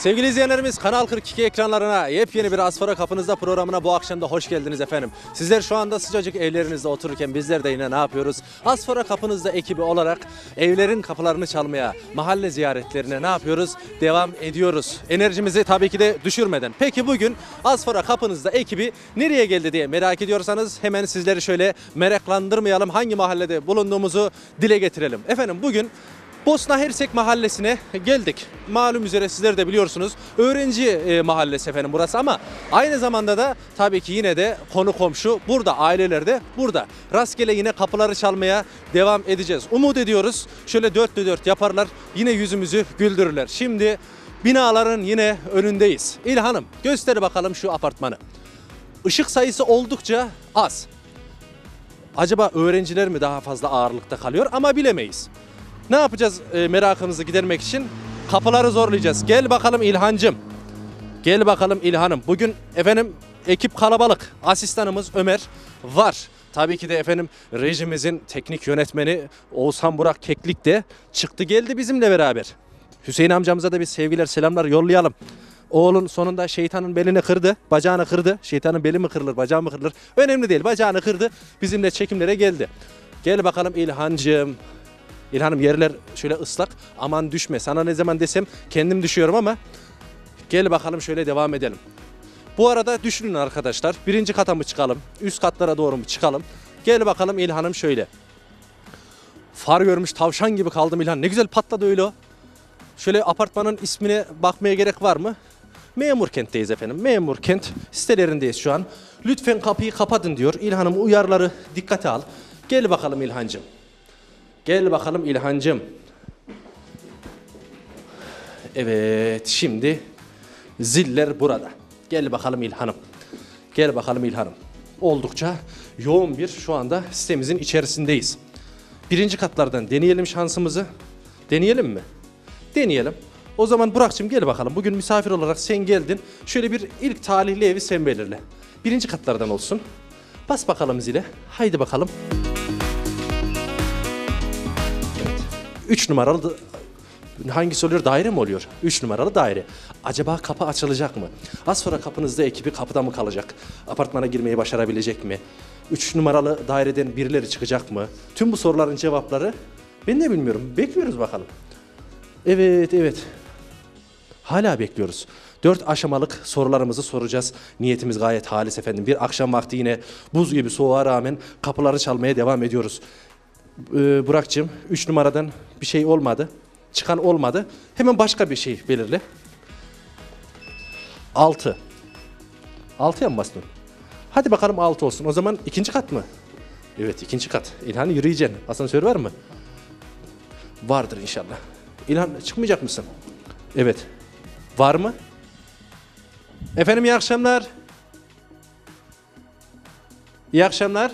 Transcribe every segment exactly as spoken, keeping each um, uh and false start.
Sevgili izleyenlerimiz, Kanal kırk iki ekranlarına yepyeni bir Asfora Kapınızda programına bu akşam da hoş geldiniz efendim. Sizler şu anda sıcacık evlerinizde otururken bizler de yine ne yapıyoruz? Asfora Kapınızda ekibi olarak evlerin kapılarını çalmaya, mahalle ziyaretlerine ne yapıyoruz? Devam ediyoruz. Enerjimizi tabii ki de düşürmeden. Peki bugün Asfora Kapınızda ekibi nereye geldi diye merak ediyorsanız hemen sizleri şöyle meraklandırmayalım. Hangi mahallede bulunduğumuzu dile getirelim. Efendim bugün Bosna Hersek Mahallesi'ne geldik. Malum üzere sizler de biliyorsunuz. Öğrenci e, mahallesi efendim burası ama aynı zamanda da tabii ki yine de konu komşu burada, aileler de burada. Rastgele yine kapıları çalmaya devam edeceğiz. Umut ediyoruz şöyle dörtlü dört yaparlar, yine yüzümüzü güldürürler. Şimdi binaların yine önündeyiz. İlhan'ım göster bakalım şu apartmanı. Işık sayısı oldukça az. Acaba öğrenciler mi daha fazla ağırlıkta kalıyor ama bilemeyiz. Ne yapacağız e, merakınızı gidermek için? Kapıları zorlayacağız. Gel bakalım İlhancım. Gel bakalım İlhan'ım. Bugün efendim ekip kalabalık. Asistanımız Ömer var. Tabii ki de efendim rejimizin teknik yönetmeni Oğuzhan Burak Keklik de çıktı geldi bizimle beraber. Hüseyin amcamıza da bir sevgiler selamlar yollayalım. Oğlun sonunda şeytanın belini kırdı, bacağını kırdı. Şeytanın beli mi kırılır, bacağı mı kırılır? Önemli değil, bacağını kırdı. Bizimle çekimlere geldi. Gel bakalım İlhancığım. İlhan'ım yerler şöyle ıslak, aman düşme. Sana ne zaman desem kendim düşüyorum ama gel bakalım şöyle devam edelim. Bu arada düşünün arkadaşlar, birinci kata mı çıkalım, üst katlara doğru mu çıkalım? Gel bakalım İlhan'ım şöyle. Far görmüş tavşan gibi kaldım İlhan, ne güzel patladı öyle o. Şöyle apartmanın ismine bakmaya gerek var mı? Memur kentteyiz efendim, memur kent sitelerindeyiz şu an. Lütfen kapıyı kapatın diyor İlhan'ım, uyarıları dikkate al. Gel bakalım İlhancığım. Gel bakalım İlhancığım. Evet, şimdi ziller burada. Gel bakalım İlhan'ım. Gel bakalım İlhan'ım. Oldukça yoğun bir şu anda sitemizin içerisindeyiz. Birinci katlardan deneyelim şansımızı. Deneyelim mi? Deneyelim. O zaman Burak'cığım gel bakalım. Bugün misafir olarak sen geldin. Şöyle bir ilk talihli evi sen belirle. Birinci katlardan olsun. Bas bakalım zile. Haydi bakalım. üç numaralı hangisi oluyor? Daire mi oluyor? üç numaralı daire. Acaba kapı açılacak mı? Az sonra kapınızda ekibi kapıda mı kalacak? Apartmana girmeyi başarabilecek mi? üç numaralı daireden birileri çıkacak mı? Tüm bu soruların cevapları ben de bilmiyorum. Bekliyoruz bakalım. Evet, evet. Hala bekliyoruz. Dört aşamalık sorularımızı soracağız. Niyetimiz gayet halis efendim. Bir akşam vakti yine buz gibi soğuğa rağmen kapıları çalmaya devam ediyoruz. Ee, Burak'cığım üç numaradan bir şey olmadı. Çıkan olmadı. Hemen başka bir şey belirle. altı. altıya mı bastın? Hadi bakalım altı olsun. O zaman ikinci kat mı? Evet, ikinci kat. İlhan yürüyeceksin. Asansör var mı? Vardır inşallah. İlhan çıkmayacak mısın? Evet. Var mı? Efendim iyi akşamlar. İyi akşamlar.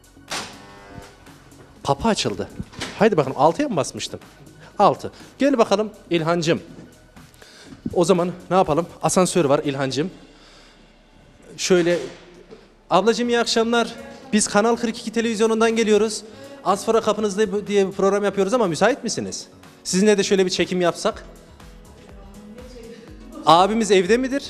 Kapı açıldı. Haydi bakalım altıya mı basmıştım? altı. Gel bakalım İlhancığım. O zaman ne yapalım? Asansör var İlhancığım. Şöyle ablacığım iyi akşamlar. Biz Kanal kırk iki televizyonundan geliyoruz. Asfora Kapınızda diye bir program yapıyoruz ama müsait misiniz? Sizinle de şöyle bir çekim yapsak. Abimiz evde midir?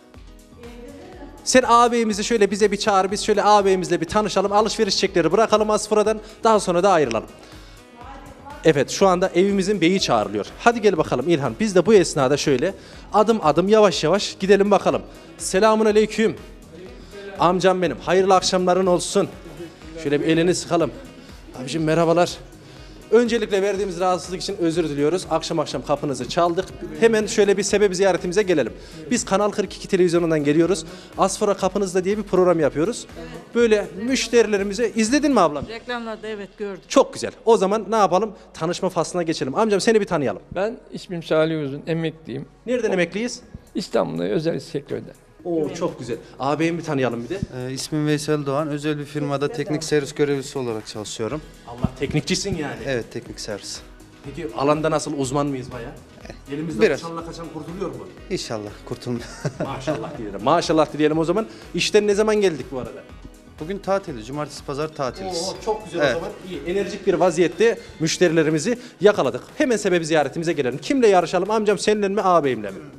Sen ağabeyimizi şöyle bize bir çağır, biz şöyle ağabeyimizle bir tanışalım, alışveriş çekleri bırakalım Asfora'dan, daha sonra da ayrılalım. Evet, şu anda evimizin beyi çağrılıyor. Hadi gel bakalım İlhan, biz de bu esnada şöyle adım adım yavaş yavaş gidelim bakalım. Selamun aleyküm. Amcam benim, hayırlı akşamların olsun. Şöyle bir elini sıkalım. Abicim merhabalar. Öncelikle verdiğimiz rahatsızlık için özür diliyoruz. Akşam akşam kapınızı çaldık. Hemen şöyle bir sebebi ziyaretimize gelelim. Biz Kanal kırk iki televizyonundan geliyoruz. Asfora Kapınızda diye bir program yapıyoruz. Böyle müşterilerimize izledin mi ablam? Reklamlarda evet gördüm. Çok güzel. O zaman ne yapalım? Tanışma faslına geçelim. Amcam seni bir tanıyalım. Ben ismim Salih Uzun, emekliyim. Nereden emekliyiz? İstanbul'da özel sektörde. Oo çok güzel. Ağabeyimi bir tanıyalım bir de. Ee, ismim Veysel Doğan. Özel bir firmada teknik servis görevlisi olarak çalışıyorum. Allah teknikçisin yani. Evet, teknik servis. Peki alanda nasıl uzman mıyız bayağı? Elimizde Biraz. bıçakla kaçan kurtuluyor mu? İnşallah kurtulmuyor. Maşallah diyelim. Maşallah diyelim o zaman. İşten ne zaman geldik bu arada? Bugün tatili, cumartesi pazar tatiliz. Oo, çok güzel Evet. o zaman. İyi, enerjik bir vaziyette müşterilerimizi yakaladık. Hemen sebebi ziyaretimize gelelim. Kimle yarışalım? Amcam seninle mi, ağabeyimle mi? Enişte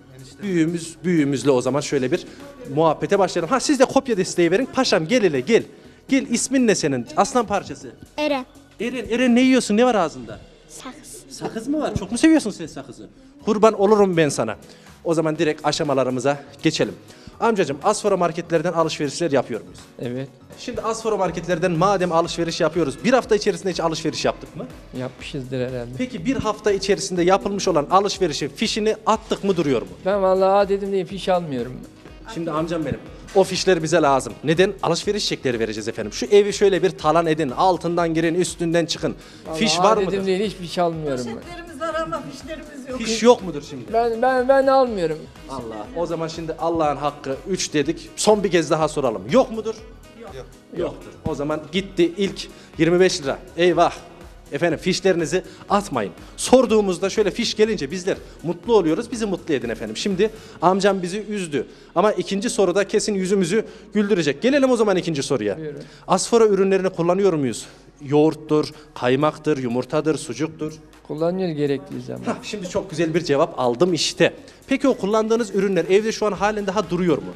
Büyüğümüz, büyüğümüzle o zaman şöyle bir muhabbete başlayalım. Ha siz de kopya desteği verin. Paşam gel hele gel. Gel, ismin ne senin? Aslan parçası. Eren. Eren, Eren ne yiyorsun? Ne var ağzında? Sakız. Sakız mı var? Çok mu seviyorsun sen sakızı? Kurban olurum ben sana. O zaman direkt aşamalarımıza geçelim. Amcacığım Asfora marketlerden alışverişler yapıyor muyuz? Evet. Şimdi Asfora marketlerden madem alışveriş yapıyoruz, bir hafta içerisinde hiç alışveriş yaptık mı? Yapmışızdır herhalde. Peki bir hafta içerisinde yapılmış olan alışverişin fişini attık mı duruyor mu? Ben vallahi dedim diye fiş almıyorum. Şimdi amcam benim. O fişler bize lazım. Neden? Alışveriş çekleri vereceğiz efendim. Şu evi şöyle bir talan edin. Altından girin, üstünden çıkın. Fiş Vallahi var dedim mıdır? diye hiç fiş almıyorum ben. Poşetlerimiz var ama fişlerimiz yok. Fiş yok mudur şimdi? Ben ben ben almıyorum. Allah. O zaman şimdi Allah'ın hakkı üç dedik. Son bir kez daha soralım. Yok mudur? Yok. Yoktur. O zaman gitti ilk yirmi beş lira. Eyvah. Efendim fişlerinizi atmayın. Sorduğumuzda şöyle fiş gelince bizler mutlu oluyoruz. Bizi mutlu edin efendim. Şimdi amcam bizi üzdü. Ama ikinci soruda kesin yüzümüzü güldürecek. Gelelim o zaman ikinci soruya. Buyurun. Asfora ürünlerini kullanıyor muyuz? Yoğurttur, kaymaktır, yumurtadır, sucuktur. Kullanıyor gerektiği zaman. Hah, şimdi çok güzel bir cevap aldım işte. Peki o kullandığınız ürünler evde şu an halen daha duruyor mu?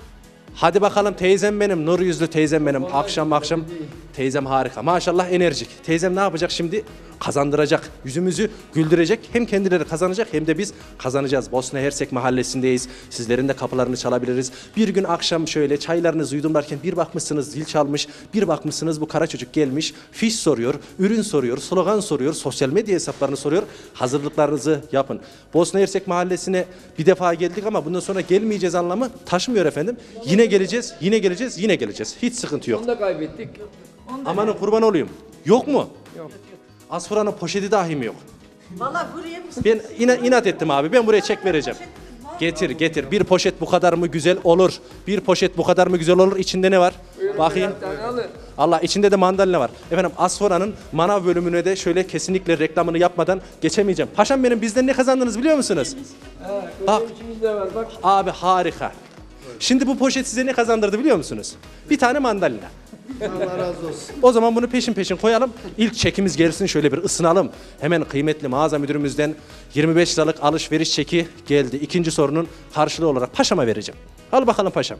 Hadi bakalım teyzem benim, nur yüzlü teyzem benim. Akşam akşam teyzem harika. Maşallah enerjik. Teyzem ne yapacak şimdi? Kazandıracak. Yüzümüzü güldürecek. Hem kendileri kazanacak hem de biz kazanacağız. Bosna Hersek mahallesindeyiz. Sizlerin de kapılarını çalabiliriz. Bir gün akşam şöyle çaylarınızı yudumlarken bir bakmışsınız zil çalmış. Bir bakmışsınız bu kara çocuk gelmiş. Fiş soruyor, ürün soruyor, slogan soruyor, sosyal medya hesaplarını soruyor. Hazırlıklarınızı yapın. Bosna Hersek mahallesine bir defa geldik ama bundan sonra gelmeyeceğiz anlamı taşımıyor efendim. Yine geleceğiz, yine geleceğiz, yine geleceğiz. Hiç sıkıntı yok. Onu da kaybettik. Amanın kurban olayım. Yok mu? Yok. Asfura'nın poşeti dahi mi yok? Valla buraya mısın? Ben ina, inat ettim abi. Ben buraya çek vereceğim. Getir getir. Bir poşet bu kadar mı güzel olur? Bir poşet bu kadar mı güzel olur? İçinde ne var? Bakayım. Bir tane alın. Allah içinde de mandalina var. Efendim Asfora'nın manav bölümüne de şöyle kesinlikle reklamını yapmadan geçemeyeceğim. Paşam benim bizden ne kazandınız biliyor musunuz? Ha, Bak. böyle içimiz de var bak. Abi harika. Şimdi bu poşet size ne kazandırdı biliyor musunuz? Bir tane mandalina. Allah razı olsun. O zaman bunu peşin peşin koyalım. İlk çekimiz gelsin şöyle bir ısınalım. Hemen kıymetli mağaza müdürümüzden yirmi beş liralık alışveriş çeki geldi. İkinci sorunun karşılığı olarak paşama vereceğim. Al bakalım paşam.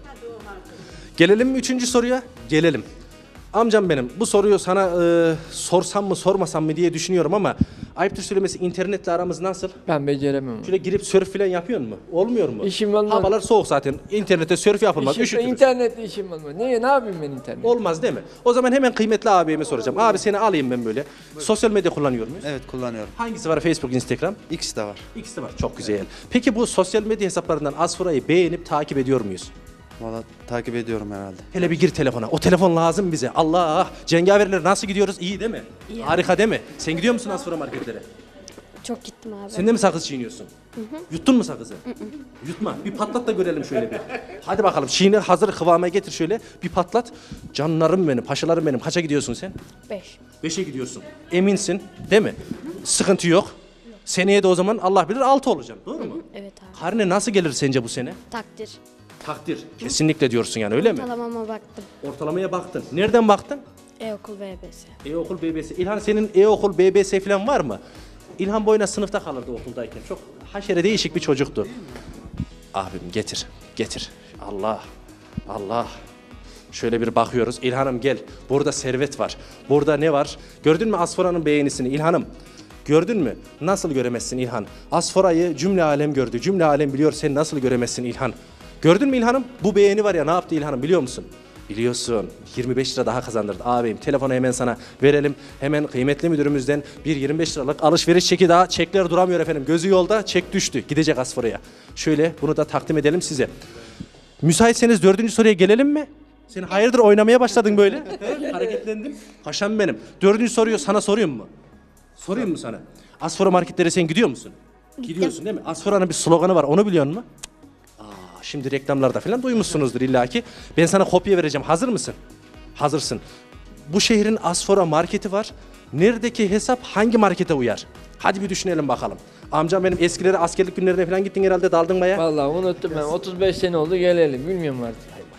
Gelelim mi üçüncü soruya? Gelelim. Amcam benim bu soruyu sana e, sorsam mı sormasam mı diye düşünüyorum ama ayıptır söylemesi internetle aramız nasıl? Ben beceremem. Şöyle girip sörf falan yapıyor mu? Olmuyor mu? İşim olmaz. Havalar soğuk zaten. İnternette sörf yapılmaz. İşim, Üşütürüz. internette işim olmaz. Niye ne yapayım ben internet? Olmaz değil mi? O zaman hemen kıymetli abime soracağım. Abi seni alayım ben böyle. Sosyal medya kullanıyor muyuz? Evet kullanıyorum. Hangisi var? Facebook, Instagram? İkisi de var. İkisi var. Çok güzel. Peki bu sosyal medya hesaplarından Asfora'yı beğenip takip ediyor muyuz? Valla takip ediyorum herhalde. Hele bir gir telefona. O telefon lazım bize. Allah! Cengaverler nasıl gidiyoruz? İyi değil mi? İyi. Harika değil mi? Sen gidiyor musun Asfora marketlere? Çok gittim abi. Sen de mi sakız çiğniyorsun? Yuttun mu sakızı? Yutma. Bir patlat da görelim şöyle bir. Hadi bakalım. Çiğne hazır kıvama getir şöyle. Bir patlat. Canlarım benim, paşalarım benim. Kaça gidiyorsun sen? Beş. Beşe gidiyorsun. Eminsin değil mi? Sıkıntı yok. Seneye de o zaman Allah bilir altı olacağım. Doğru mu? Evet abi. Karne nasıl gelir sence bu sene? Takdir. Takdir. Kesinlikle diyorsun yani öyle mi? Ortalamama baktım. Ortalamaya baktın. Nereden baktın? E-okul B B S. E-okul B B S. İlhan senin e-okul B B S falan var mı? İlhan boyuna sınıfta kalırdı okuldayken. Çok haşere değişik bir çocuktu. Abim getir. Getir. Allah. Allah. Şöyle bir bakıyoruz. İlhan'ım gel. Burada servet var. Burada ne var? Gördün mü Asfora'nın beğenisini İlhan'ım? Gördün mü? Nasıl göremezsin İlhan? Asfora'yı cümle alem gördü. Cümle alem biliyor. Sen nasıl göremezsin İlhan? Gördün mü İlhan'ım? Bu beğeni var ya ne yaptı İlhan'ım biliyor musun? Biliyorsun. yirmi beş lira daha kazandırdı. Ağabeyim telefonu hemen sana verelim. Hemen kıymetli müdürümüzden bir yirmi beş liralık alışveriş çeki daha. Çekler duramıyor efendim. Gözü yolda çek düştü. Gidecek Asfora'ya. Şöyle bunu da takdim edelim size. Müsaitseniz dördüncü soruya gelelim mi? Sen hayırdır oynamaya başladın böyle? He? Hareketlendin. Paşam benim. Dördüncü soruyu sana sorayım mı? Sorayım mı sana? Asfora marketlere sen gidiyor musun? Gidiyorsun değil mi? Asfora'nın bir sloganı var. Onu biliyor musun? Aa, şimdi reklamlarda falan duymuşsunuzdur illaki. Ben sana kopya vereceğim. Hazır mısın? Hazırsın. Bu şehrin Asfora marketi var. Neredeki hesap hangi markete uyar? Hadi bir düşünelim bakalım. Amcam benim eskileri askerlik günlerine falan gittin herhalde daldın baya. Vallahi unuttum ben. otuz beş sene oldu gelelim. Bilmiyorum artık.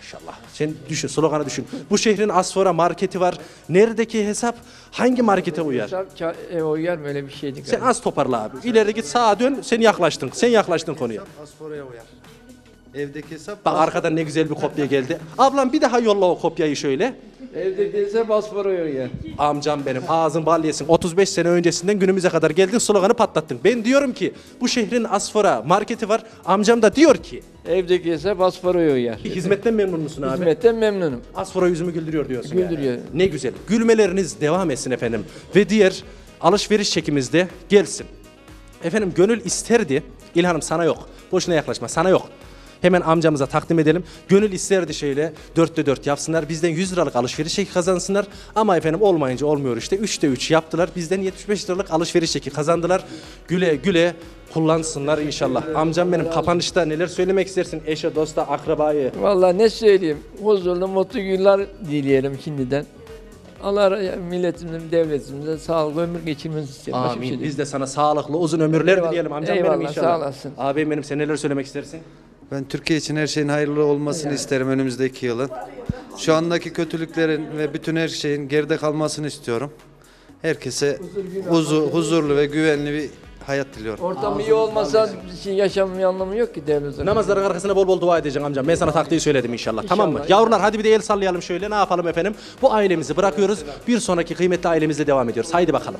Maşallah. Sen düşün, sloganı düşün. Bu şehrin Asfora marketi var. Neredeki hesap hangi markete uyar? Hesap ka- e, uyar böyle bir şeydi. Sen az toparla abi. İleri git, sağa dön. Sen yaklaştın. Sen yaklaştın konuya. Asfora'ya uyar. Evdeki hesap Bak arkadan ne güzel bir kopya geldi. Ablam bir daha yolla o kopyayı şöyle. Evde gelse basfora uyar. Amcam benim, ağzın bal yesin. otuz beş sene öncesinden günümüze kadar geldin, sloganı patlattın. Ben diyorum ki bu şehrin Asfora marketi var. Amcam da diyor ki Evde gelse basfora uyar. hizmetten memnun musun abi? Hizmetten memnunum. Asfora yüzümü güldürüyor diyorsun. Güldürüyor. Yani. Ne güzel. Gülmeleriniz devam etsin efendim. Ve diğer alışveriş çekimizde gelsin. Efendim gönül isterdi. İlhanım sana yok. Boşuna yaklaşma, sana yok. Hemen amcamıza takdim edelim. Gönül isterdi şöyle dörtte dört yapsınlar. Bizden yüz liralık alışveriş çeki kazansınlar. Ama efendim olmayınca olmuyor işte. üçte üç yaptılar. Bizden yetmiş beş liralık alışveriş çeki kazandılar. Güle güle kullansınlar inşallah. Amcam benim, kapanışta neler söylemek istersin eşe, dosta, akrabayı? Vallahi ne söyleyeyim. Huzurlu, mutlu günler dileyelim şimdiden. Allah milletimize, devletimize sağlıklı ömür geçirmenizi isterim. Başka bir şey Amin. değil. Biz de sana sağlıklı uzun ömürler Eyvallah. dileyelim amcam Eyvallah, benim inşallah. sağ olasın. Abim benim, sen neler söylemek istersin? Ben Türkiye için her şeyin hayırlı olmasını isterim önümüzdeki yılın. Şu andaki kötülüklerin ve bütün her şeyin geride kalmasını istiyorum. Herkese huzu, huzurlu ve güvenli bir hayat diliyorum. Ortam iyi olmasa şey yaşamın bir anlamı yok ki devlet olarak. Namazların arkasına bol bol dua edeceksin amcam. Ben sana taktiği söyledim inşallah. Tamam mı? İnşallah. Yavrular hadi bir de el sallayalım şöyle. Ne yapalım efendim? Bu ailemizi bırakıyoruz. Bir sonraki kıymetli ailemizle devam ediyoruz. Haydi bakalım.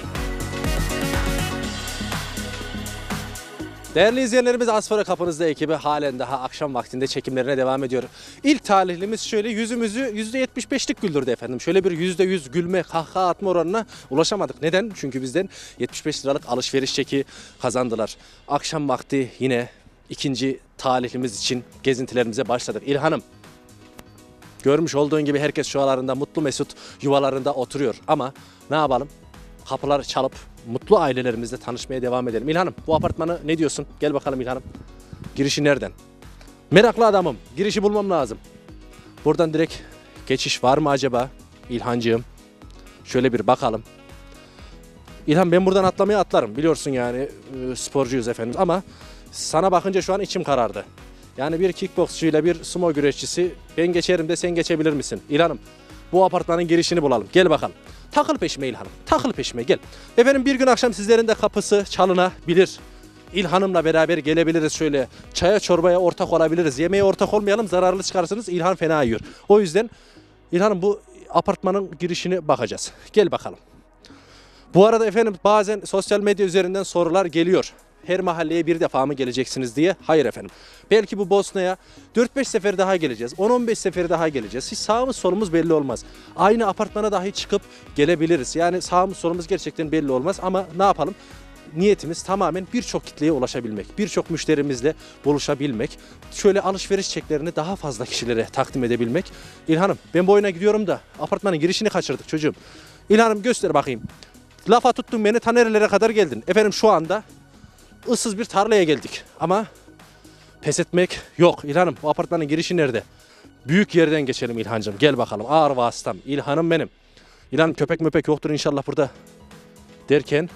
Değerli izleyenlerimiz, Asfora Kapınızda ekibi halen daha akşam vaktinde çekimlerine devam ediyor. İlk talihlimiz şöyle yüzümüzü yüzde yetmiş beşlik güldürdü efendim. Şöyle bir yüzde yüz gülme, kahkaha atma oranına ulaşamadık. Neden? Çünkü bizden yetmiş beş liralık alışveriş çeki kazandılar. Akşam vakti yine ikinci talihlimiz için gezintilerimize başladık. İlhanım, görmüş olduğun gibi herkes şu aralarında mutlu mesut yuvalarında oturuyor. Ama ne yapalım? Kapılar çalıp mutlu ailelerimizle tanışmaya devam edelim. İlhanım, bu apartmanı ne diyorsun? Gel bakalım İlhanım. Girişi nereden? Meraklı adamım. Girişi bulmam lazım. Buradan direkt geçiş var mı acaba? İlhancığım. Şöyle bir bakalım. İlhan, ben buradan atlamaya atlarım. Biliyorsun yani e, sporcuyuz efendim. Ama sana bakınca şu an içim karardı. Yani bir kickboksçuyla bir sumo güreşçisi, ben geçerim de sen geçebilir misin? İlhanım, bu apartmanın girişini bulalım. Gel bakalım. Takıl peşime İlhanım. Takıl peşime, gel. Efendim bir gün akşam sizlerin de kapısı çalınabilir. İlhanımla beraber gelebiliriz şöyle. Çaya çorbaya ortak olabiliriz. Yemeğe ortak olmayalım, zararlı çıkarsınız. İlhan fena yiyor. O yüzden İlhanım, bu apartmanın girişini bakacağız. Gel bakalım. Bu arada efendim bazen sosyal medya üzerinden sorular geliyor. Her mahalleye bir defa mı geleceksiniz diye. Hayır efendim. Belki bu Bosna'ya dört beş sefer daha geleceğiz. on on beş sefer daha geleceğiz. Hiç sağımız solumuz belli olmaz. Aynı apartmana dahi çıkıp gelebiliriz. Yani sağımız solumuz gerçekten belli olmaz ama ne yapalım? Niyetimiz tamamen birçok kitleye ulaşabilmek, birçok müşterimizle buluşabilmek, şöyle alışveriş çeklerini daha fazla kişilere takdim edebilmek. İlhanım, ben bu oyuna gidiyorum da apartmanın girişini kaçırdık çocuğum. İlhanım, göster bakayım. Lafa tuttun beni, ta nerelere kadar geldin. Efendim şu anda ıssız bir tarlaya geldik ama pes etmek yok. İlhanım, bu apartmanın girişi nerede? Büyük yerden geçelim İlhancığım. Gel bakalım, ağır vasıtam. İlhanım benim. İlhanım, köpek möpek yoktur inşallah burada derken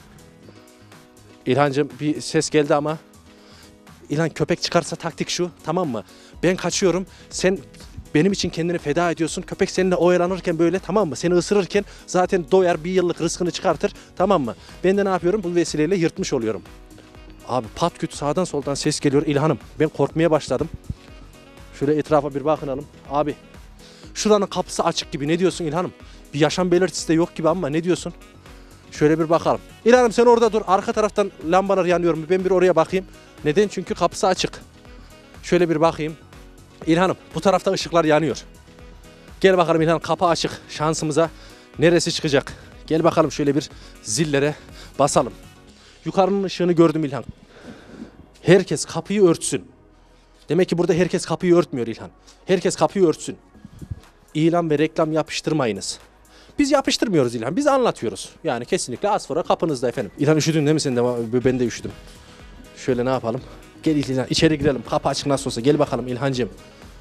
İlhancığım bir ses geldi ama İlhan, köpek çıkarsa taktik şu, tamam mı? Ben kaçıyorum, sen benim için kendini feda ediyorsun. Köpek seninle oyalanırken böyle, tamam mı? Seni ısırırken zaten doyar, bir yıllık rızkını çıkartır, tamam mı? Ben de ne yapıyorum? Bu vesileyle yırtmış oluyorum. Abi pat küt sağdan soldan ses geliyor İlhanım. Ben korkmaya başladım. Şöyle etrafa bir bakınalım. Abi şuranın kapısı açık gibi, ne diyorsun İlhanım? Bir yaşam belirtisi de yok gibi ama ne diyorsun? Şöyle bir bakalım. İlhanım sen orada dur. Arka taraftan lambalar yanıyor mu? Ben bir oraya bakayım. Neden? Çünkü kapısı açık. Şöyle bir bakayım. İlhanım, bu tarafta ışıklar yanıyor. Gel bakalım İlhanım, kapı açık. Şansımıza neresi çıkacak? Gel bakalım şöyle bir zillere basalım. Yukarının ışığını gördüm İlhan. Herkes kapıyı örtsün. Demek ki burada herkes kapıyı örtmüyor İlhan. Herkes kapıyı örtsün. İlan ve reklam yapıştırmayınız. Biz yapıştırmıyoruz İlhan. Biz anlatıyoruz. Yani kesinlikle Asfora kapınızda efendim. İlhan, üşüdün değil mi sen de? Ben de üşüdüm. Şöyle ne yapalım? Gel İlhan, içeri girelim. Kapı açık nasıl olsa. Gel bakalım İlhancığım.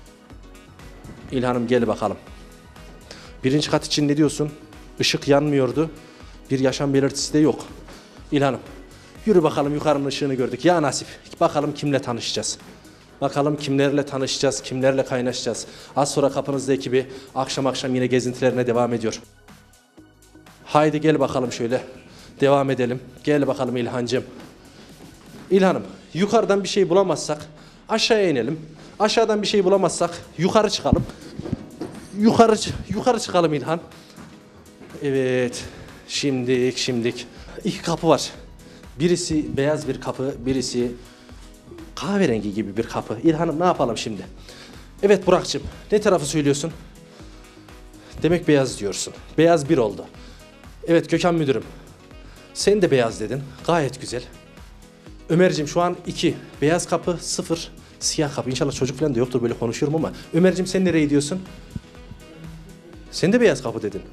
İlhanım, gel bakalım. Birinci kat için ne diyorsun? Işık yanmıyordu. Bir yaşam belirtisi de yok. İlhanım, yürü bakalım, yukarının ışığını gördük. Ya nasip. Bakalım kimle tanışacağız. Bakalım kimlerle tanışacağız, kimlerle kaynaşacağız. Az sonra kapınızda ekibi akşam akşam yine gezintilerine devam ediyor. Haydi gel bakalım şöyle. Devam edelim. Gel bakalım İlhancığım. İlhan'ım, yukarıdan bir şey bulamazsak aşağıya inelim. Aşağıdan bir şey bulamazsak yukarı çıkalım. Yukarı yukarı çıkalım İlhan. Evet. Şimdik şimdik. İki kapı var. Birisi beyaz bir kapı, birisi kahverengi gibi bir kapı. İlhan'ım ne yapalım şimdi? Evet Burak'cığım, ne tarafı söylüyorsun? Demek beyaz diyorsun. Beyaz bir oldu. Evet Gökhan müdürüm. Sen de beyaz dedin. Gayet güzel. Ömer'cim şu an iki. Beyaz kapı sıfır. Siyah kapı. İnşallah çocuk falan da yoktur böyle konuşuyorum ama. Ömer'cim sen nereye gidiyorsun? Sen de beyaz kapı dedin.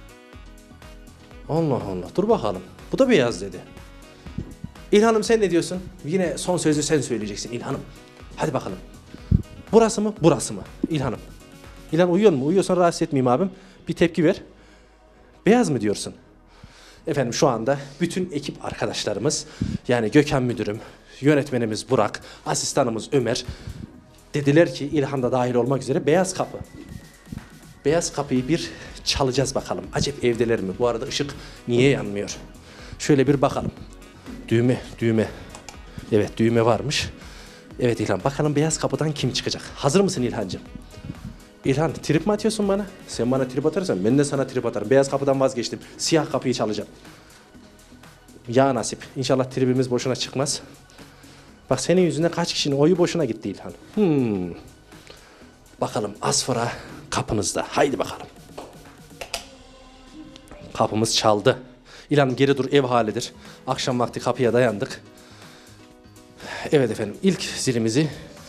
Allah Allah. Dur bakalım. Bu da beyaz dedi. İlhan'ım sen ne diyorsun? Yine son sözü sen söyleyeceksin İlhan'ım. Hadi bakalım. Burası mı? Burası mı? İlhan'ım. İlhan uyuyor mu? Uyuyorsan rahatsız etmeyeyim abim. Bir tepki ver. Beyaz mı diyorsun? Efendim şu anda bütün ekip arkadaşlarımız, yani Gökhan müdürüm, yönetmenimiz Burak, asistanımız Ömer dediler ki İlhan da dahil olmak üzere beyaz kapı. Beyaz kapıyı bir çalacağız bakalım. Acep evdeler mi? Bu arada ışık niye yanmıyor? Şöyle bir bakalım. Düğme, düğme. Evet düğme varmış. Evet İlhan bakalım beyaz kapıdan kim çıkacak? Hazır mısın İlhancığım? İlhan trip mi atıyorsun bana? Sen bana trip atarsan ben de sana trip atarım. Beyaz kapıdan vazgeçtim. Siyah kapıyı çalacağım. Ya nasip. İnşallah tribimiz boşuna çıkmaz. Bak senin yüzünden kaç kişinin oyu boşuna gitti İlhan. Hmm. Bakalım Asfora kapınızda. Haydi bakalım. Kapımız çaldı. İlhan geri dur, ev halidir. Akşam vakti kapıya dayandık. Evet efendim ilk zilimizi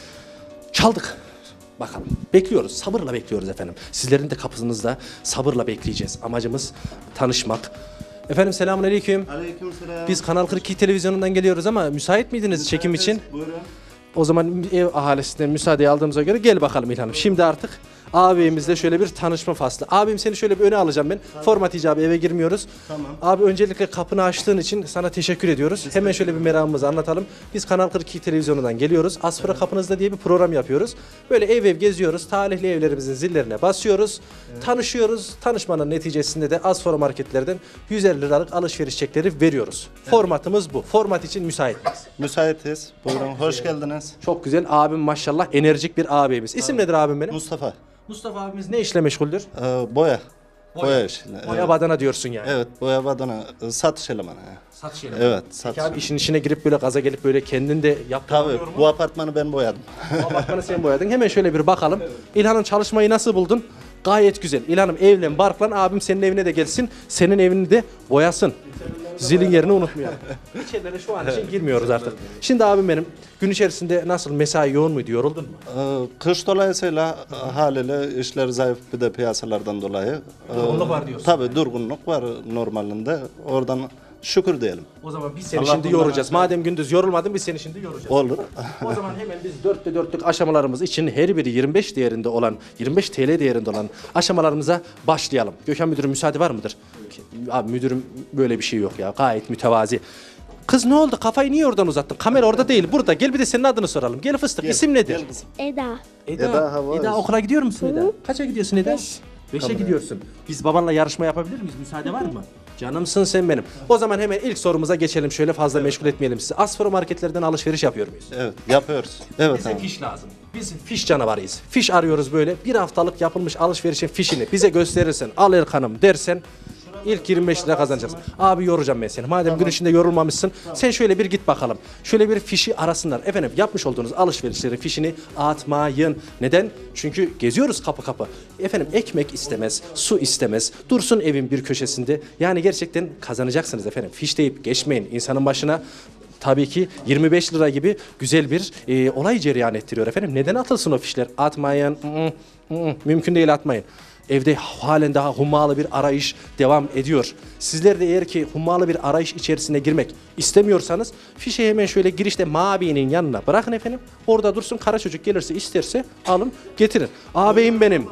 çaldık. Bakalım. Bekliyoruz. Sabırla bekliyoruz efendim. Sizlerin de kapınızda sabırla bekleyeceğiz. Amacımız tanışmak. Efendim selamünaleyküm. Aleykümselam. Biz Kanal kırk iki televizyonundan geliyoruz ama müsait miydiniz çekim için? Buyurun. O zaman ev ahalisinden müsaade aldığımıza göre gel bakalım İlhan'ım. Şimdi artık ağabeyimizle şöyle bir tanışma faslı. Abim seni şöyle bir öne alacağım ben. Tamam. Format icabı eve girmiyoruz. Tamam. Abi öncelikle kapını açtığın için sana teşekkür ediyoruz. Hemen şöyle bir meramımızı anlatalım. Biz Kanal kırk iki televizyonundan geliyoruz. Asfora kapınızda diye bir program yapıyoruz. Böyle ev ev geziyoruz. Talihli evlerimizin zillerine basıyoruz. Evet. Tanışıyoruz. Tanışmanın neticesinde de Asfora marketlerden yüz elli liralık alışveriş çekleri veriyoruz. Evet. Formatımız bu. Format için müsait miyiz? Müsaitiz. Buyurun. Hoş geldiniz. Çok güzel. Abim maşallah enerjik bir ağabeyimiz. İsim nedir abim benim? Mustafa. Mustafa abimiz ne işle meşguldür? Ee, boya. Boya, boya işine. Boya Evet. badana diyorsun yani. Evet, boya badana. Ee, Satış elemanı. Satış elemanı. Evet, satış. Peki abi işin içine girip böyle gaza gelip böyle kendin de yaptın. Tabii, bu apartmanı ben boyadım. Bu apartmanı sen boyadın. Hemen şöyle bir bakalım. Evet. İlhan'ın çalışmayı nasıl buldun? Gayet güzel. İlhan'ım evlen, barklan, abim senin evine de gelsin. Senin evini de boyasın. Zilin yerini unutmayalım. İçerilere şu an için girmiyoruz artık. Şimdi abim benim gün içerisinde nasıl mesai yoğun muydu? Yoruldun mu? Ee, kış dolayısıyla haliyle işler zayıf, bir de piyasalardan dolayı. Durgunluk var diyorsun. Tabii durgunluk var normalinde. Oradan şükür diyelim. O zaman biz seni Allah şimdi yoracağız. Madem gündüz yorulmadın biz seni şimdi yoracağız. Olur. O zaman hemen biz dörtte dörtlük aşamalarımız için her biri yirmi beş değerinde olan, yirmi beş T L değerinde olan aşamalarımıza başlayalım. Gökhan müdürüm müsaade var mıdır? Abi müdürüm böyle bir şey yok ya. Gayet mütevazi. Kız ne oldu? Kafayı niye oradan uzattın? Kamera orada değil, burada. Gel bir de senin adını soralım. Gel fıstık. Gel, İsim nedir? gel kızım. Eda. Eda. Eda, hava Eda is- okula gidiyor musun Eda? Kaça gidiyorsun Eda? Beş. Beşe gidiyorsun. Biz babanla yarışma yapabilir miyiz? Müsaade var mı? Canımsın sen benim. O zaman hemen ilk sorumuza geçelim. Şöyle fazla meşgul etmeyelim sizi. Asfora marketlerden alışveriş yapıyor muyuz? Evet, yapıyoruz. Evet Bize abi. fiş lazım. Biz fiş canavarıyız. Fiş arıyoruz böyle. Bir haftalık yapılmış alışverişin fişini bize gösterirsen, al Erkan'ım dersen ilk yirmi beş lira kazanacaksın. Abi yoracağım ben seni. Madem tamam. Gün içinde yorulmamışsın. Tamam. Sen şöyle bir git bakalım. Şöyle bir fişi arasınlar. Efendim yapmış olduğunuz alışverişlerin fişini atmayın. Neden? Çünkü geziyoruz kapı kapı. Efendim ekmek istemez, su istemez. Dursun evin bir köşesinde. Yani gerçekten kazanacaksınız efendim. Fiş deyip geçmeyin. İnsanın başına tabii ki yirmi beş lira gibi güzel bir e, olay cereyan ettiriyor efendim. Neden atılsın o fişler? Atmayın. Hı hı, hı. Mümkün değil atmayın. Evde halen daha hummalı bir arayış devam ediyor. Sizler de eğer ki hummalı bir arayış içerisine girmek istemiyorsanız fişe hemen şöyle girişte mabinin yanına bırakın efendim. Orada dursun, kara çocuk gelirse isterse alın getirin. Ağabeyim benim.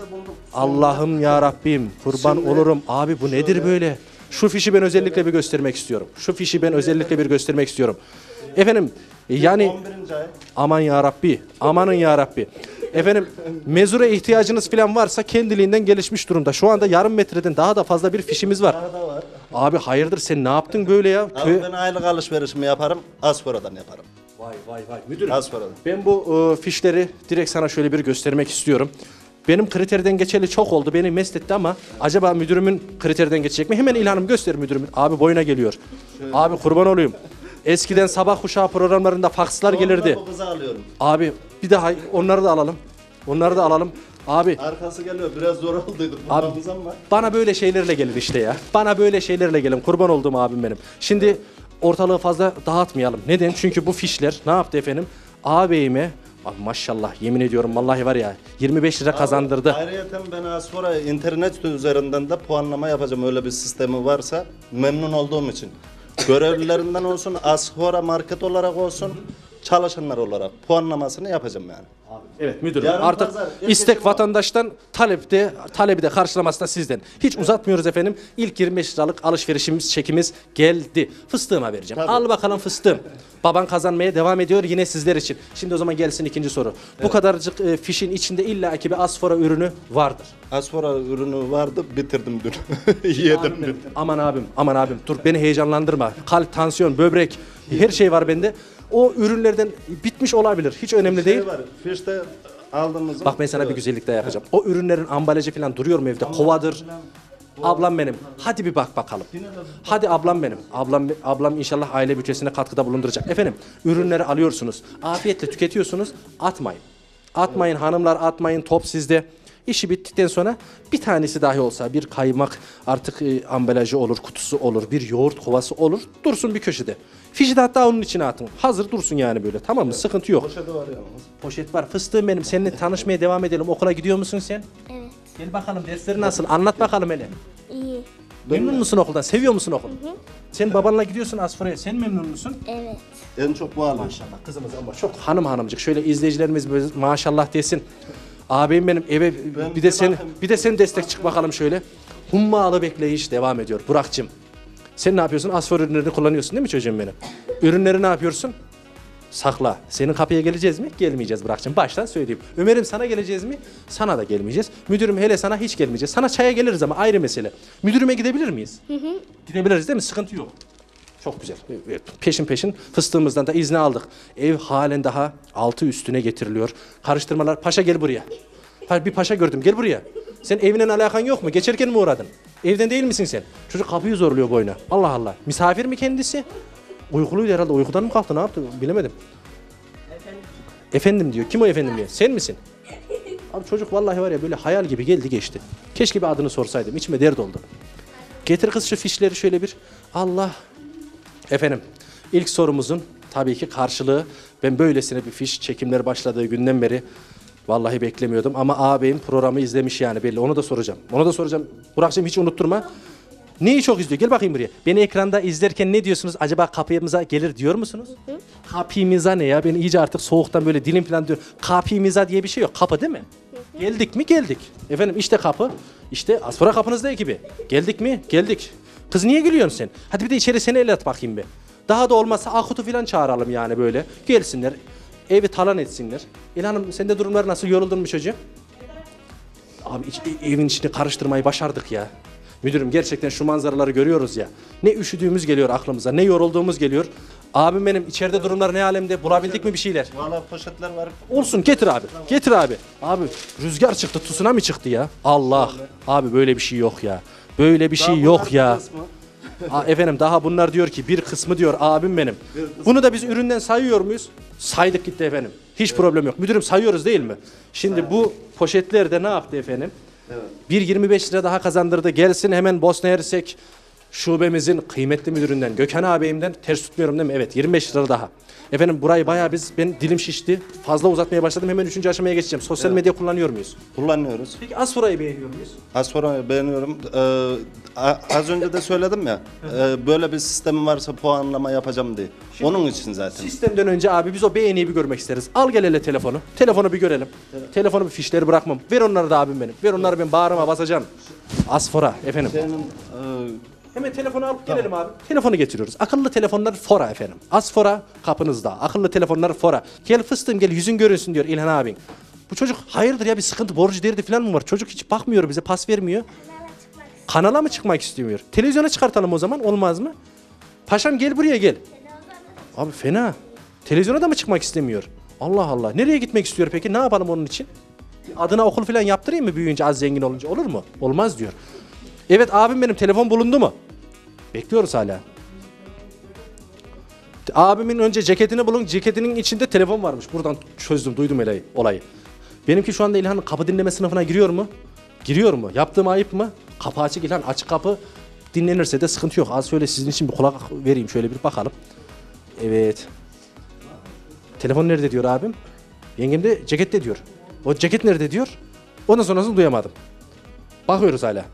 Allah'ım ya Rabbim kurban Şimdi, olurum. Abi bu nedir şöyle. böyle? Şu fişi ben özellikle bir göstermek istiyorum. Şu fişi ben özellikle bir göstermek istiyorum. Efendim E, Yani on birinci ay. aman ya Rabbi, amanın ya Rabbi. Efendim mezura ihtiyacınız falan varsa kendiliğinden gelişmiş durumda. Şu anda yarım metreden daha da fazla bir fişimiz var. Daha da var. Abi hayırdır sen ne yaptın böyle ya? Abi Köy- ben aylık alışverişimi yaparım. Asfora'dan yaparım. Vay vay vay müdürüm. Asfora'dan. Ben bu e, fişleri direkt sana şöyle bir göstermek istiyorum. Benim kriterden geçeli çok oldu. Beni mest etti ama acaba müdürümün kriterden geçecek mi? Hemen İlhan'ım göster müdürümün. Abi boyuna geliyor. Abi kurban olayım. Eskiden sabah kuşağı programlarında fakslar gelirdi. Bu kızı alıyorum. Abi bir daha onları da alalım. Onları da alalım. Abi Arkası geliyor. Biraz zor olduydu Abi- bulmamız ama. bana böyle şeylerle gelin işte ya. Bana böyle şeylerle gelin. Kurban olduğum abim benim. Şimdi ortalığı fazla dağıtmayalım. Neden? Çünkü bu fişler ne yaptı efendim? Ağabeyime abi maşallah yemin ediyorum vallahi var ya yirmi beş lira kazandırdı. Ayrıca ben Asfora internet üzerinden de puanlama yapacağım. Öyle bir sistemi varsa memnun olduğum için. Görevlilerinden olsun, Asfora market olarak olsun, çalışanlar olarak puanlamasını yapacağım yani. Evet müdürüm. Yarın Artık pazar, istek herkesin vatandaştan, talepte talebi de karşılaması da sizden. Hiç uzatmıyoruz efendim. İlk yirmi beş liralık alışverişimiz, çekimiz geldi. Fıstığıma vereceğim. Tabii. Al bakalım fıstığım. Baban kazanmaya devam ediyor yine sizler için. Şimdi o zaman gelsin ikinci soru. Bu kadarcık e, fişin içinde illaki bir Asfora ürünü vardır. Asfora ürünü vardı, bitirdim dün. Yedim dün. Aman abim, aman abim. Dur beni heyecanlandırma. Kalp, tansiyon, böbrek her şey var bende. O ürünlerden bitmiş olabilir. Hiç önemli değil. Şey var, fişte aldığımız. Bak ben sana bir güzellik daha yapacağım. O ürünlerin ambalajı falan duruyor mu evde? Kovadır. Ablam benim. Hadi bir bak bakalım. Hadi ablam benim. Ablam ablam inşallah aile bütçesine katkıda bulunduracak. Efendim, ürünleri alıyorsunuz. Afiyetle tüketiyorsunuz. Atmayın. Atmayın hanımlar, atmayın. Top sizde. İşi bittikten sonra bir tanesi dahi olsa bir kaymak artık e, ambalajı olur, kutusu olur, bir yoğurt kovası olur. Dursun bir köşede. Fişi de hatta onun içine atın. Hazır dursun yani böyle. Tamam mı? Sıkıntı yok. Poşeti var yalnız. Poşet var. Fıstığım benim. Seninle tanışmaya devam edelim. Okula gidiyor musun sen? Evet. Gel bakalım dersleri nasıl? Anlat bakalım hele. İyi. Memnun musun okuldan? Seviyor musun okulu? Sen babanla gidiyorsun Asfora'ya. Sen memnun musun? Evet. En çok bu almış. Maşallah kızımız ama çok hanım hanımcık. Şöyle izleyicilerimiz böyle maşallah desin. Ağabeyim benim eve Ben bir de bir sen bakayım. bir de sen destek çık bakalım şöyle. Hummalı bekleyiş devam ediyor. Burak'cığım. Sen ne yapıyorsun? Asfor ürünlerini kullanıyorsun değil mi çocuğum benim? Ürünleri ne yapıyorsun? Sakla. Senin kapıya geleceğiz mi? Gelmeyeceğiz Burak'cığım. Baştan söyleyeyim. Ömer'im sana geleceğiz mi? Sana da gelmeyeceğiz. Müdürüm hele sana hiç gelmeyeceğiz. Sana çaya geliriz ama ayrı mesele. Müdürüme gidebilir miyiz? Hı hı. Gidebiliriz değil mi? Sıkıntı yok. Çok güzel. Evet, peşin peşin fıstığımızdan da izni aldık. Ev halen daha altı üstüne getiriliyor. Karıştırmalar. Paşa gel buraya. Pa- Bir paşa gördüm. Gel buraya. Sen evine alakan yok mu? Geçerken mi uğradın? Evden değil misin sen? Çocuk kapıyı zorluyor boyuna. Allah Allah. Misafir mi kendisi? Uykuluydu herhalde. Uykudan mı kalktı? Ne yaptı? Bilemedim. Efendim. Efendim diyor. Kim o efendim diyor? Sen misin? Abi çocuk vallahi var ya böyle hayal gibi geldi geçti. Keşke bir adını sorsaydım. İçime dert oldu. Getir kız şu fişleri şöyle bir. Allah. Efendim ilk sorumuzun tabii ki karşılığı. Ben böylesine bir fiş çekimler başladığı günden beri vallahi beklemiyordum. Ama ağabeyim programı izlemiş yani belli. Onu da soracağım. Onu da soracağım. Burak'cığım hiç unutturma. Neyi çok izliyor? Gel bakayım buraya. Beni ekranda izlerken ne diyorsunuz? Acaba kapımıza gelir diyor musunuz? Hı? Kapımıza ne ya? Ben iyice artık soğuktan böyle dilim falan diyor. Kapımıza diye bir şey yok. Kapı değil mi? Hı hı. Geldik mi? Geldik. Efendim işte kapı. İşte Asfora kapınızda ekibi. Geldik mi? Geldik. Kız niye gülüyorsun sen? Hadi bir de içeri seni el at bakayım bir. Daha da olmazsa Akut'u falan çağıralım yani böyle. Gelsinler. Evi talan etsinler. İlhanım sende durumlar nasıl? Yoruldun mu çocuğum? Abi iç- evin içini karıştırmayı başardık ya. Müdürüm gerçekten şu manzaraları görüyoruz ya. Ne üşüdüğümüz geliyor aklımıza, ne yorulduğumuz geliyor. Abim benim içeride durumlar ne alemde? Bulabildik mi bir şeyler? Valla poşetler var. Olsun getir abi. Getir abi. Abi rüzgar çıktı, tsunami çıktı ya. Allah. Abi böyle bir şey yok ya. Böyle bir şey yok ya. Aa, efendim daha bunlar diyor ki bir kısmı diyor abim benim. Bunu da biz üründen sayıyor muyuz? Saydık gitti efendim. Hiç problem yok. Müdürüm sayıyoruz değil mi? Şimdi bu poşetler de ne yaptı efendim? Evet. bir yirmi beş lira daha kazandırdı. Gelsin hemen Bosna Hersek şubemizin kıymetli müdüründen Gökhan ağabeyimden ters tutmuyorum değil mi? Evet yirmi beş lira daha. Efendim burayı bayağı biz ben dilim şişti. Fazla uzatmaya başladım. Hemen üçüncü aşamaya geçeceğim. Sosyal medya kullanıyor muyuz? Kullanıyoruz. Peki Asfora'yı beğeniyor muyuz? Asfora'yı beğeniyorum. Ee, a- az önce de söyledim ya. e, böyle bir sistem varsa puanlama yapacağım diye. Onun için zaten. Sistemden önce abi biz o beğeniyi bir görmek isteriz. Al gel hele telefonu. Telefonu bir görelim. Telefonu bir fişleri bırakmam. Ver onları da abim benim. Ver onları ben bağrıma basacağım. Asfora efendim. Senin e, Hemen telefonu alıp gelelim abi. Telefonu getiriyoruz. Akıllı telefonlar Fora efendim. Asfora kapınızda. Akıllı telefonlar Fora. Gel fıstığım gel yüzün görünsün diyor İlhan abin. Bu çocuk hayırdır ya bir sıkıntı borcu derdi falan mı var? Çocuk hiç bakmıyor bize pas vermiyor. Kanala mı çıkmak istemiyor? Televizyona çıkartalım o zaman olmaz mı? Paşam gel buraya gel. Abi fena. Televizyona da mı çıkmak istemiyor? Allah Allah. Nereye gitmek istiyor peki? Ne yapalım onun için? Adına okul falan yaptırayım mı büyüyünce az zengin olunca olur mu? Olmaz diyor. Evet abim benim telefon bulundu mu? Bekliyoruz hala. Abimin önce ceketini bulun. Ceketinin içinde telefon varmış. Buradan çözdüm, duydum olayı. olayı. Benimki şu anda İlhan'ın kapı dinleme sınıfına giriyor mu? Giriyor mu? Yaptığım ayıp mı? Kapı açık İlhan, açık kapı. Dinlenirse de sıkıntı yok. Az şöyle sizin için bir kulak vereyim. Şöyle bir bakalım. Evet. Telefon nerede diyor abim? Yengem de cekette diyor. O ceket nerede diyor? Ondan sonrasını duyamadım. Bakıyoruz hala.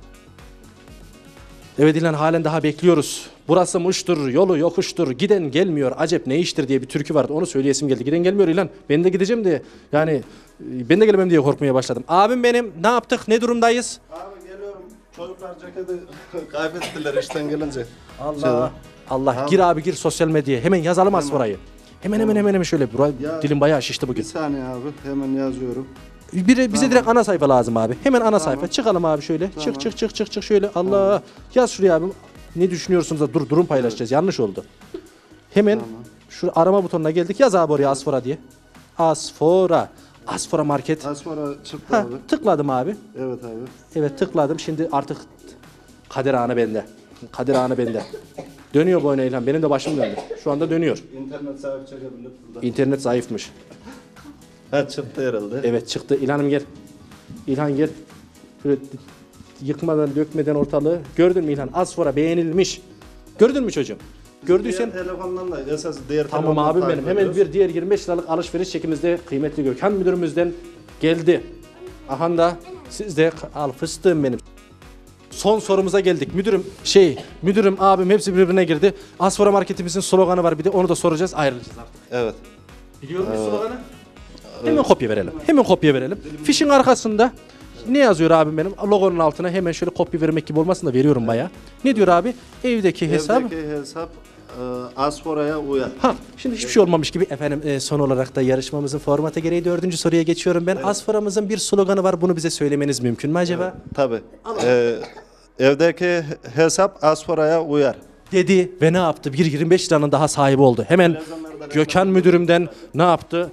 Evet İlhan halen daha bekliyoruz. Burası muştur, yolu yokuştur, giden gelmiyor, acep ne iştir diye bir türkü vardı. Onu söyleyesim geldi. Giden gelmiyor İlhan. Ben de gideceğim diye. Yani ben de gelemem diye korkmaya başladım. Abim benim ne yaptık? Ne durumdayız? Abi geliyorum. Çocuklar ceketi kaybettiler işten gelince. Allah. Allah. Gir abi gir sosyal medyaya. Hemen yazalım Asfora'yı. Hemen hemen hemen hemen şöyle. Buraya, Ya, dilim bayağı şişti Bir bugün. saniye abi hemen yazıyorum. Bir, bize direkt ana sayfa lazım abi. Hemen ana sayfa. Çıkalım abi şöyle. Tamam. Çık çık çık çık çık şöyle. Allah. Yaz şuraya abi. Ne düşünüyorsunuz da dur durum paylaşacağız. Yanlış oldu. Hemen Tamam. şu arama butonuna geldik. Yaz abi oraya Asfora diye. Asfora. Asfora Market. Az sonra çıktı Ha, abi. tıkladım abi. Evet abi. Evet tıkladım. Şimdi artık kader anı bende. Kader anı bende. Dönüyor bu oyuna İlhan. Benim de başım döndü. Şu anda dönüyor. İnternet sahibi çekebilir burada. İnternet zayıfmış. Ha çıktı herhalde. Evet çıktı. İlhan'ım gel. İlhan gel. Şöyle yıkmadan dökmeden ortalığı. Gördün mü İlhan? Asfora beğenilmiş. Gördün mü çocuğum? Gördüysen Diğer telefondan da esas diğer tamam telefondan abim takip benim. Hemen ediyoruz. bir diğer yirmi beş liralık alışveriş çekimizde kıymetli Gökhan müdürümüzden geldi. Aha da siz de al fıstığım benim. Son sorumuza geldik. Müdürüm şey, müdürüm abim hepsi birbirine girdi. Asfora marketimizin sloganı var bir de onu da soracağız ayrılacağız artık. Evet. Biliyor musun sloganı? Hemen kopya verelim. Hemen kopya verelim. Fişin arkasında ne yazıyor abim benim? Logonun altına hemen şöyle kopya vermek gibi olmasın da veriyorum bayağı. Ne diyor abi? Evdeki hesap. Evdeki hesap e, Asfora'ya uyar. Ha, şimdi hiçbir şey olmamış gibi efendim e, son olarak da yarışmamızın formatı gereği dördüncü soruya geçiyorum ben. Asfora'mızın bir sloganı var. Bunu bize söylemeniz mümkün mü acaba? Tabii. E, evdeki hesap Asfora'ya uyar. Dedi ve ne yaptı? Bir yirmi beş liranın daha sahibi oldu. Hemen Gökhan müdürümden ne yaptı?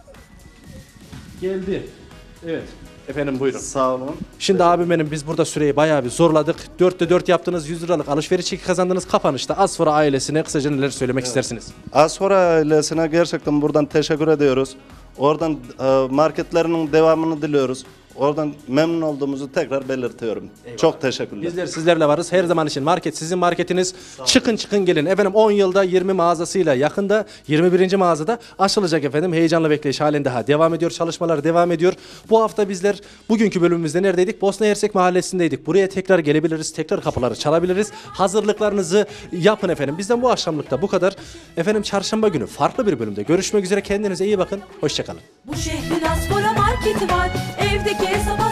Geldi. Evet. Efendim buyurun. Sağ olun. Şimdi abim benim biz burada süreyi bayağı bir zorladık. dörtte dört yaptığınız yüz liralık alışveriş çeki kazandığınız kapanışta Asfora ailesine kısaca neler söylemek istersiniz? Asfora ailesine gerçekten buradan teşekkür ediyoruz. Oradan e, marketlerinin devamını diliyoruz. Oradan memnun olduğumuzu tekrar belirtiyorum. Çok teşekkürler. Bizler sizlerle varız. Her zaman için market sizin marketiniz. Çıkın çıkın gelin. Efendim on yılda yirmi mağazasıyla yakında yirmi birinci mağazada açılacak efendim. Heyecanlı bekleyiş halen daha devam ediyor. Çalışmalar devam ediyor. Bu hafta bizler bugünkü bölümümüzde neredeydik? Bosna Hersek mahallesindeydik. Buraya tekrar gelebiliriz. Tekrar kapıları çalabiliriz. Hazırlıklarınızı yapın efendim. Bizden bu akşamlıkta bu kadar. Efendim çarşamba günü farklı bir bölümde görüşmek üzere. Kendinize iyi bakın. Hoşçakalın. Bu şehrin Asfora marketi var. Evdeki hesap